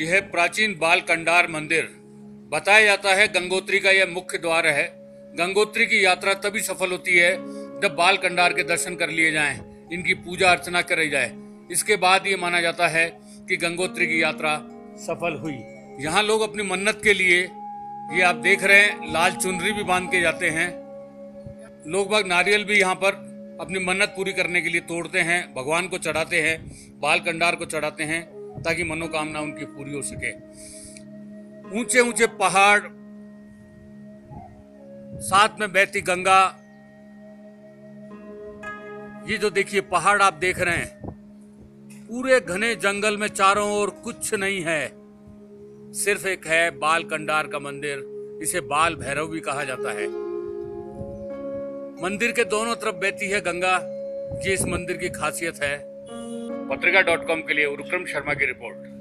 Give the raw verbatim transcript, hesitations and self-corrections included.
यह प्राचीन बाल कंडार मंदिर बताया जाता है गंगोत्री का यह मुख्य द्वार है। गंगोत्री की यात्रा तभी सफल होती है जब बाल कंडार के दर्शन कर लिए जाएं, इनकी पूजा अर्चना करी जाए। इसके बाद ये माना जाता है कि गंगोत्री की यात्रा सफल हुई। यहाँ लोग अपनी मन्नत के लिए, ये आप देख रहे हैं, लाल चुनरी भी बांध के जाते हैं। लोग बाग नारियल भी यहाँ पर अपनी मन्नत पूरी करने के लिए तोड़ते हैं, भगवान को चढ़ाते हैं, बाल कंडार को चढ़ाते हैं ताकि मनोकामना उनकी पूरी हो सके। ऊंचे ऊंचे पहाड़, साथ में बहती गंगा। ये जो देखिए पहाड़ आप देख रहे हैं, पूरे घने जंगल में चारों ओर कुछ नहीं है, सिर्फ एक है बाल कंडार का मंदिर। इसे बाल भैरव भी कहा जाता है। मंदिर के दोनों तरफ बहती है गंगा। ये इस मंदिर की खासियत है। पत्रिका डॉट कॉम के लिए विक्रम शर्मा की रिपोर्ट।